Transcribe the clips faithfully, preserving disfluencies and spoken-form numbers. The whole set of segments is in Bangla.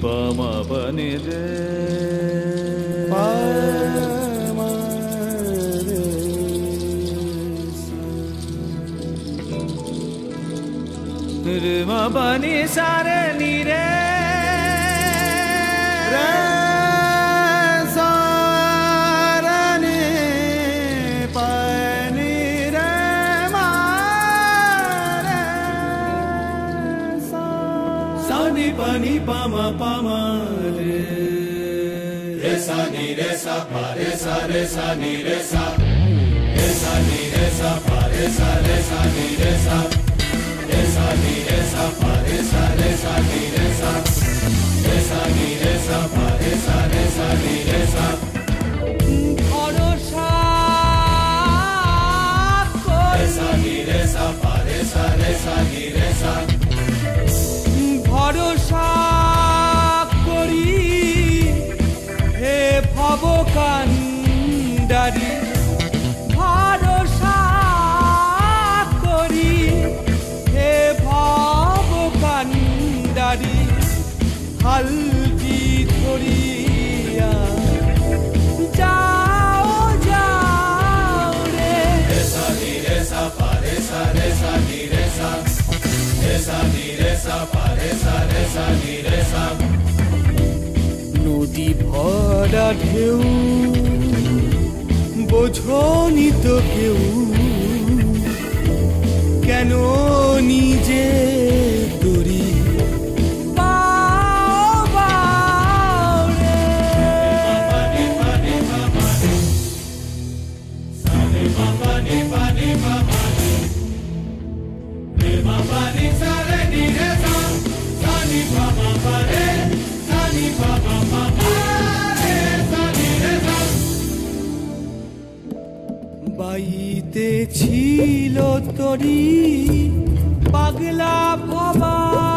pama pani re pama re re ma pani sa re ni re re sa re ni pani re ma re sa sa ni pani pama pama re re sa ni re sa pa re sa re sa ni re sa re sa ni re sa pa re sa re sa ni re sa re sa ni re sa pa re sa re sa ni re sa re sa ni re sa pa re sa re sa ni re sa ভরসা re sa ni re sa pa re sa re sa ni re sa ভরসা করি হে ভবকান্ডারি ভরসা করি হে ভবকান্ডারি হালটি ধরিয়া যাও যাও রে re sa ni re sa pa re sa re sa ni re sa re sa ni re sa pa re sa re sa ni re sa নদী ভরা ঢেউ বোঝনি তো কেউ কেন নিজে তরি বাও বাও রে pani pani pa ni sa ni pa pa ni pa ni pa pa ni re ma pa ni sa re ni re sa sa ni pa ma pa re sa ni pa ma pa pa re sa ni re sa বাইতে ছিল তরি পাগলা ভবা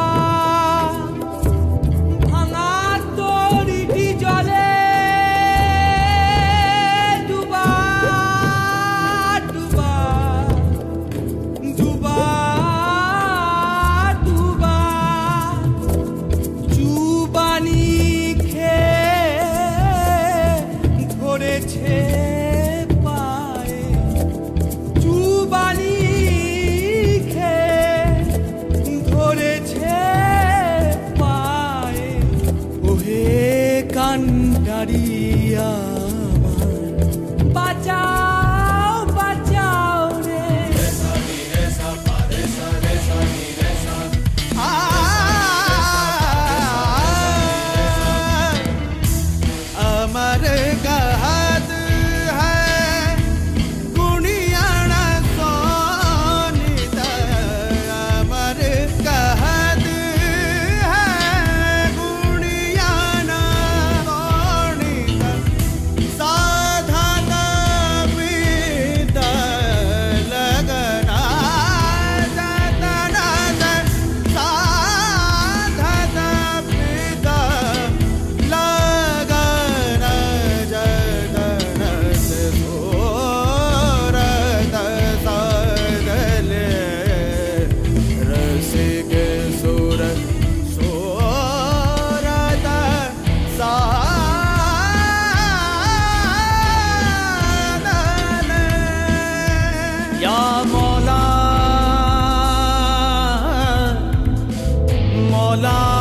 ভাঙা তরিটি জলে ডুবা ডুবা ডুবা ডুবা চুবানি খেয়ে ধরেছে পায়ে চুবানি খেয়ে ধরেছে পায়ে ওহে কান্ডারিয়া বাঁচাও বাঁচাও রে re sa ni re sa pa re sa re sa ni re sa अमर कहत है गुणियाना सोनित अमर कहत है गुणियाना सोनित साधक विद लगना जतना साधक विद लगन जगन सोरत सदले रसिक सुर सोरत सादले या मौला मौला